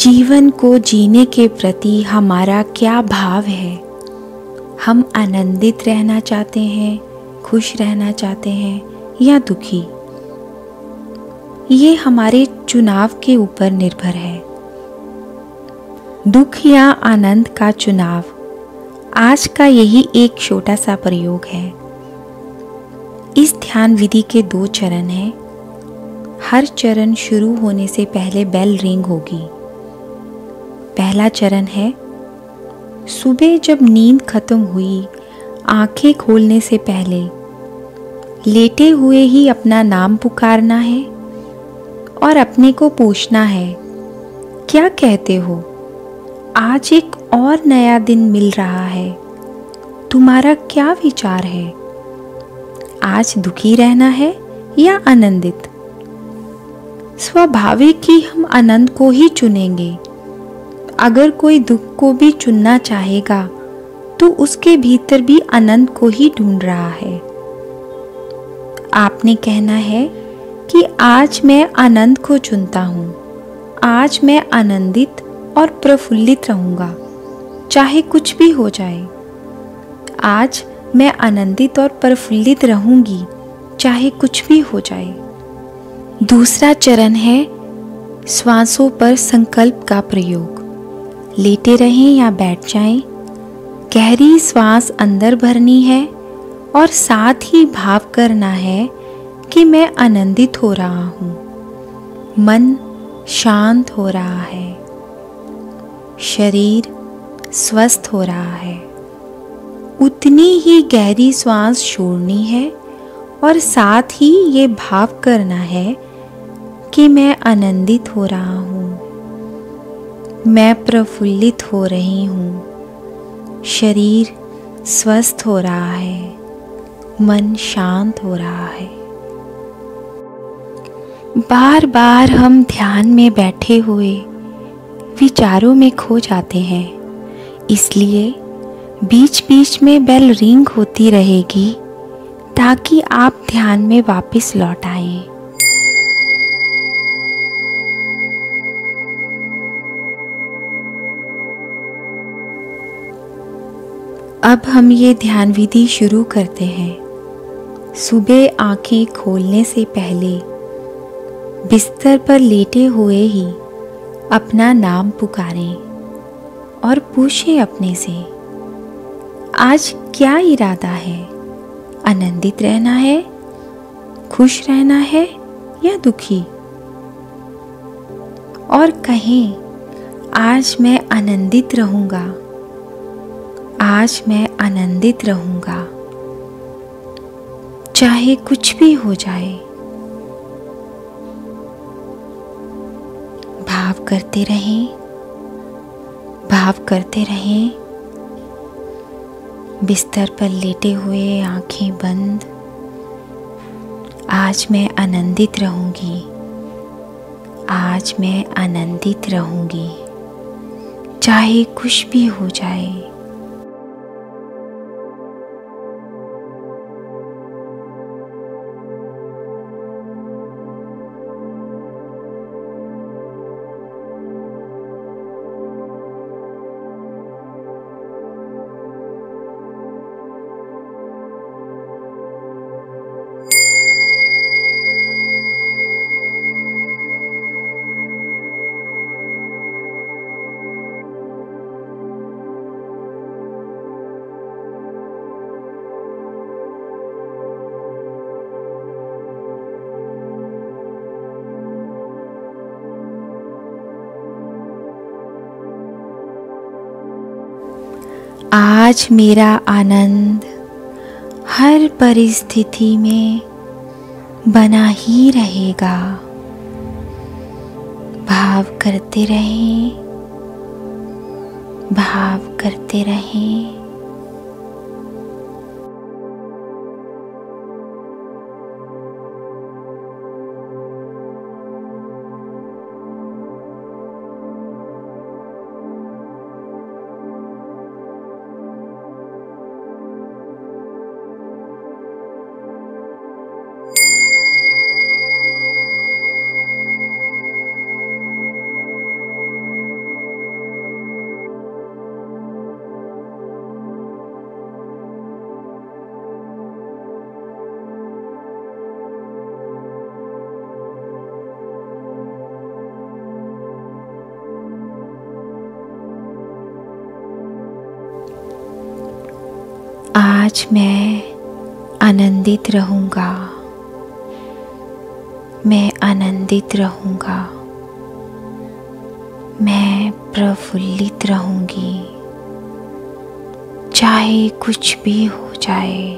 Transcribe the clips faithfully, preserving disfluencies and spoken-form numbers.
जीवन को जीने के प्रति हमारा क्या भाव है। हम आनंदित रहना चाहते हैं, खुश रहना चाहते हैं या दुखी। ये हमारे चुनाव के ऊपर निर्भर है। दुख या आनंद का चुनाव आज का यही एक छोटा सा प्रयोग है। इस ध्यान विधि के दो चरण हैं। हर चरण शुरू होने से पहले बेल रिंग होगी। पहला चरण है, सुबह जब नींद खत्म हुई, आंखें खोलने से पहले लेटे हुए ही अपना नाम पुकारना है और अपने को पूछना है, क्या कहते हो? आज एक और नया दिन मिल रहा है, तुम्हारा क्या विचार है? आज दुखी रहना है या आनंदित? स्वाभाविक ही हम आनंद को ही चुनेंगे। अगर कोई दुख को भी चुनना चाहेगा तो उसके भीतर भी आनंद को ही ढूंढ रहा है। आपने कहना है कि आज मैं आनंद को चुनता हूँ। आज मैं आनंदित और प्रफुल्लित रहूँगा, चाहे कुछ भी हो जाए। आज मैं आनंदित और प्रफुल्लित रहूँगी, चाहे कुछ भी हो जाए। दूसरा चरण है श्वासों पर संकल्प का प्रयोग। लेटे रहें या बैठ जाएं। गहरी श्वास अंदर भरनी है और साथ ही भाव करना है कि मैं आनंदित हो रहा हूँ। मन शांत हो रहा है, शरीर स्वस्थ हो रहा है। उतनी ही गहरी श्वास छोड़नी है और साथ ही ये भाव करना है कि मैं आनंदित हो रहा हूँ, मैं प्रफुल्लित हो रही हूँ, शरीर स्वस्थ हो रहा है, मन शांत हो रहा है। बार बार हम ध्यान में बैठे हुए विचारों में खो जाते हैं, इसलिए बीच बीच में बेल रिंग होती रहेगी ताकि आप ध्यान में वापस लौट आएं। अब हम ये ध्यान विधि शुरू करते हैं। सुबह आंखें खोलने से पहले बिस्तर पर लेटे हुए ही अपना नाम पुकारें और पूछें अपने से, आज क्या इरादा है? आनंदित रहना है, खुश रहना है या दुखी? और कहें, आज मैं आनंदित रहूँगा, आज मैं आनंदित रहूँगा, चाहे कुछ भी हो जाए। भाव करते रहें, भाव करते रहें। बिस्तर पर लेटे हुए, आंखें बंद। आज मैं आनंदित रहूँगी, आज मैं आनंदित रहूँगी, चाहे कुछ भी हो जाए। आज मेरा आनंद हर परिस्थिति में बना ही रहेगा। भाव करते रहें, भाव करते रहें। आज मैं आनंदित रहूँगा, मैं आनंदित रहूँगा, मैं प्रफुल्लित रहूँगी, चाहे कुछ भी हो जाए।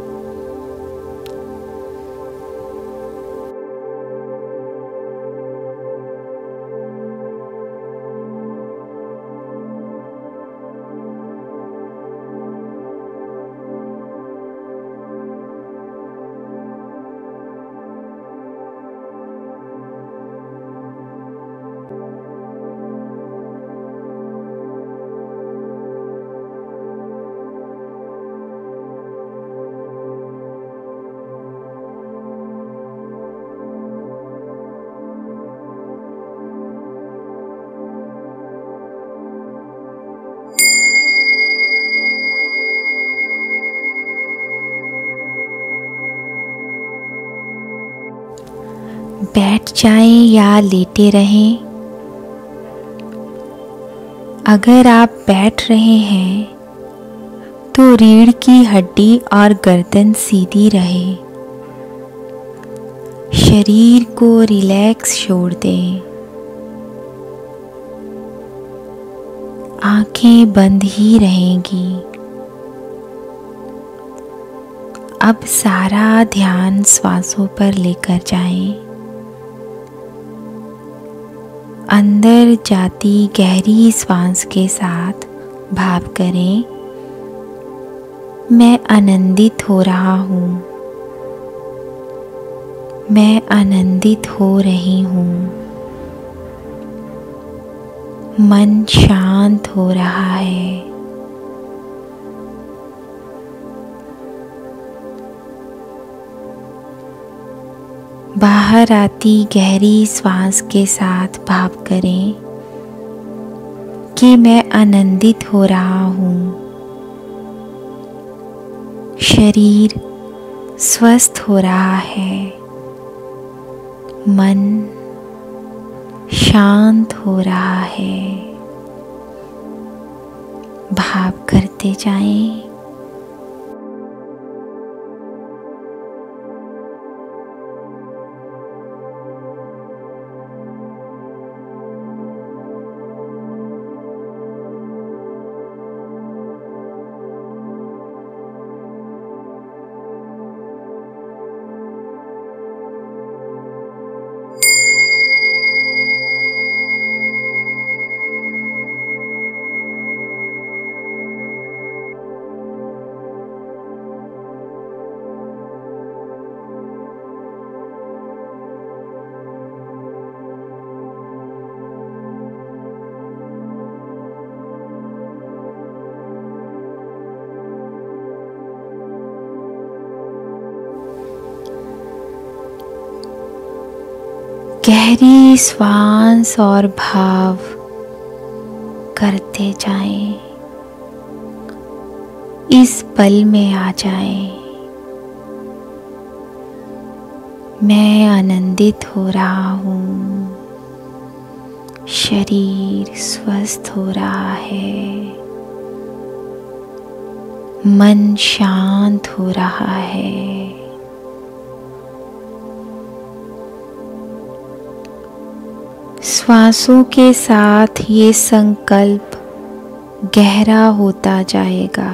बैठ जाएं या लेटे रहें। अगर आप बैठ रहे हैं तो रीढ़ की हड्डी और गर्दन सीधी रहे। शरीर को रिलैक्स छोड़ दें। आंखें बंद ही रहेंगी। अब सारा ध्यान श्वासों पर लेकर जाएं। अंदर जाती गहरी श्वास के साथ भाव करें, मैं आनंदित हो रहा हूँ, मैं आनंदित हो रही हूँ। मन शांत हो रहा है। बाहर आती गहरी श्वास के साथ भाव करें कि मैं आनंदित हो रहा हूँ। शरीर स्वस्थ हो रहा है। मन शांत हो रहा है। भाव करते जाएं। गहरी श्वास और भाव करते जाएं। इस पल में आ जाएं। मैं आनंदित हो रहा हूँ। शरीर स्वस्थ हो रहा है। मन शांत हो रहा है। श्वासों के साथ ये संकल्प गहरा होता जाएगा।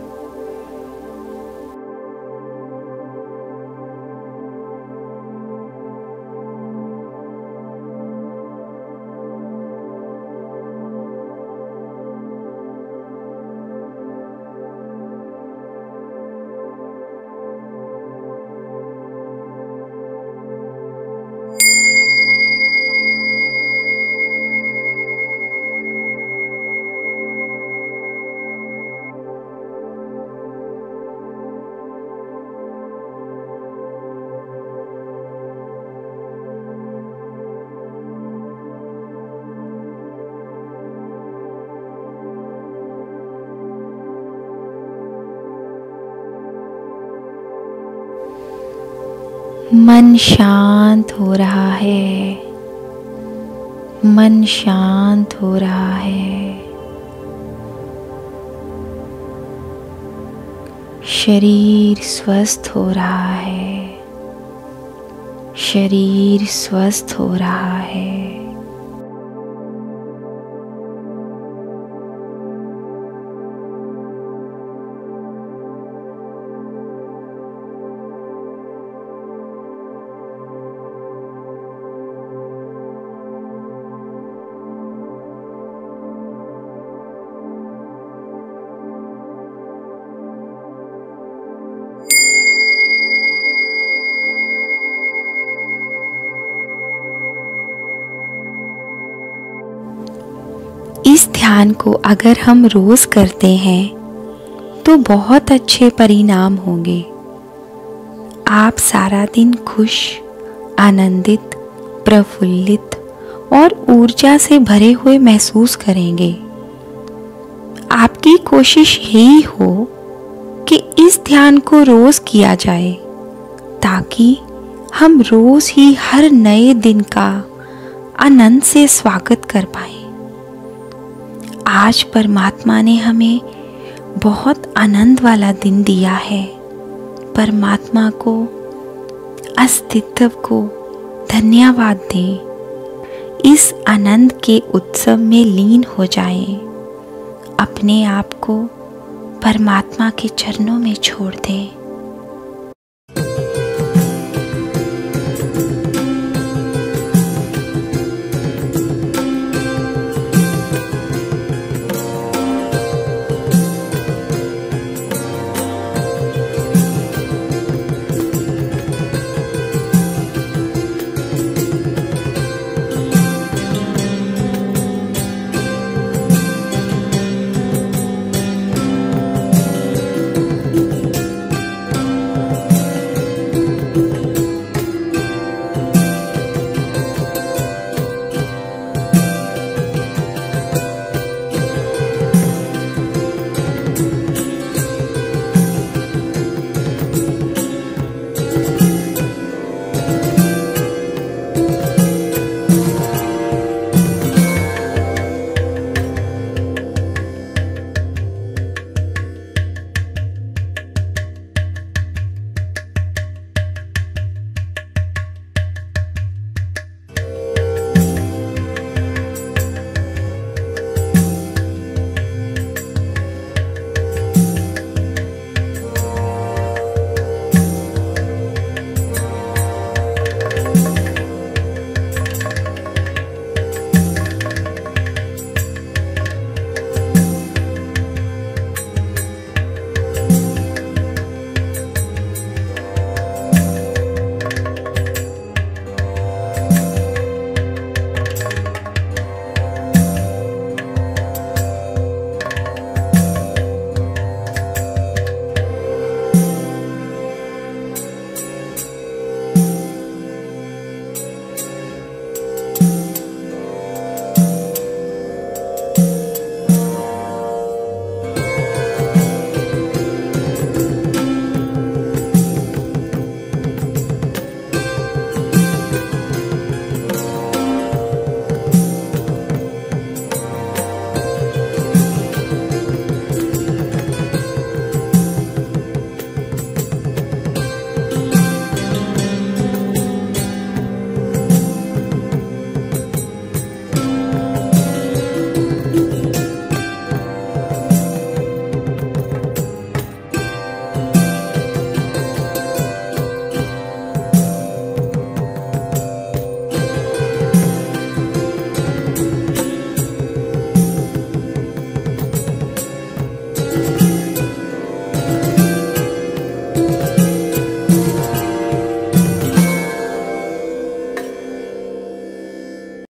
मन शांत हो रहा है। मन शांत हो रहा है। शरीर स्वस्थ हो रहा है, शरीर स्वस्थ हो रहा है। इस ध्यान को अगर हम रोज करते हैं तो बहुत अच्छे परिणाम होंगे। आप सारा दिन खुश, आनंदित, प्रफुल्लित और ऊर्जा से भरे हुए महसूस करेंगे। आपकी कोशिश यही हो कि इस ध्यान को रोज किया जाए ताकि हम रोज ही हर नए दिन का आनंद से स्वागत कर पाएं। आज परमात्मा ने हमें बहुत आनंद वाला दिन दिया है। परमात्मा को, अस्तित्व को धन्यवाद दें। इस आनंद के उत्सव में लीन हो जाएं। अपने आप को परमात्मा के चरणों में छोड़ दें।